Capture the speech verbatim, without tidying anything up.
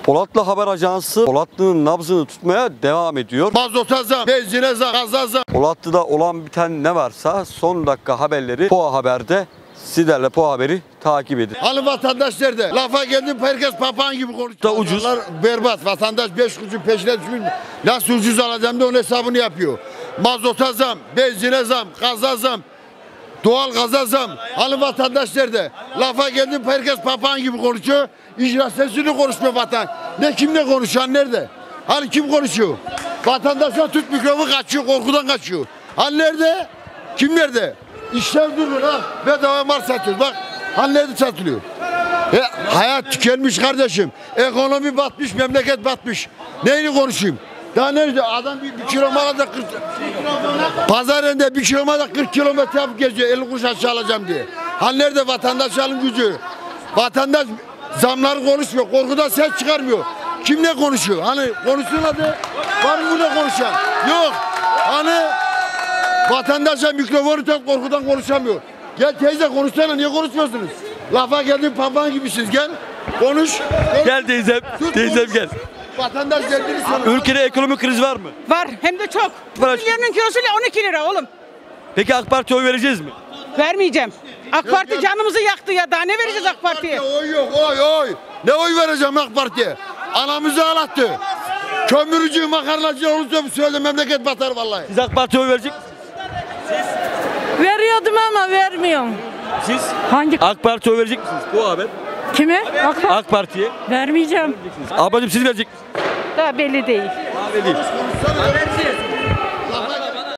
Polatlı Haber Ajansı Polatlı'nın nabzını tutmaya devam ediyor. Mazota zam, benzine zam, gaza zam. Polatlı'da olan biten ne varsa son dakika haberleri Poğa Haber'de. Sizlerle Poğa Haber'i takip edin. Hani vatandaş nerede? Lafa geldim herkes papağan gibi konuşuyor. Da ucuz. Berbat. Vatandaş beş kuruşun peşine düşmüş. Nasıl ucuz alacağım da onun hesabını yapıyor. Mazota zam, benzine zam, gaza zam. Doğal gaza zam. Hani vatandaş nerede? Lafa geldim herkes papağan gibi konuşuyor. İcra sesini konuşmuyor vatan. Ne kimle konuşan nerede? Hani kim konuşuyor? Vatandaşa tut mikrofonu kaçıyor, korkudan kaçıyor. Hani nerede? Kim nerede? İşler duruyor ha. Bedava mal satıyoruz. Bak hani nerede satılıyor? E, hayat tükenmiş kardeşim. Ekonomi batmış, memleket batmış. Neyini konuşayım? Daha nerede? Adam bir, bir kilometre kırk pazar yerinde bir kilometre kırk kilometre yapıp geziyor. elli kuruş aşağı alacağım diye. Hani nerede vatandaş alım gücü? Vatandaş zamları konuşmuyor. Korkudan ses çıkarmıyor. Kim ne konuşuyor? Hani konuşsun hadi. Var mı ne konuşan? Yok. Hani vatandaşa mikrofonu tut korkudan konuşamıyor. Gel teyze konuşsana, niye konuşmuyorsunuz? Lafa geldin papağan gibisiniz, gel. Konuş. Gel teyzem, Tut, teyzem konuş. gel. Vatandaş geldiğini soruyor. Ülkede ekonomik kriz var mı? Var hem de çok. Var. Milyonun kilosu on iki lira oğlum. Peki AK Parti'ye oy vereceğiz mi? Vermeyeceğim. AK Parti gel. canımızı yaktı ya. Daha ne vereceğiz AK Parti'ye? Oy yok, oy oy. Ne oy vereceğim AK Parti'ye? Anamızı ağlattı. Kömürcü, makarnacı olursa söyle memleket batar vallahi. Siz AK Parti'ye oy verecek misiniz? Veriyordum ama vermiyorum. Siz Hangi? AK Parti'ye oy verecek misiniz? Poğa Haber. Kime? AK Parti. AK Parti'ye. Vermeyeceğim. Ablacığım siz verecek misiniz? Daha belli değil. Daha belli değil.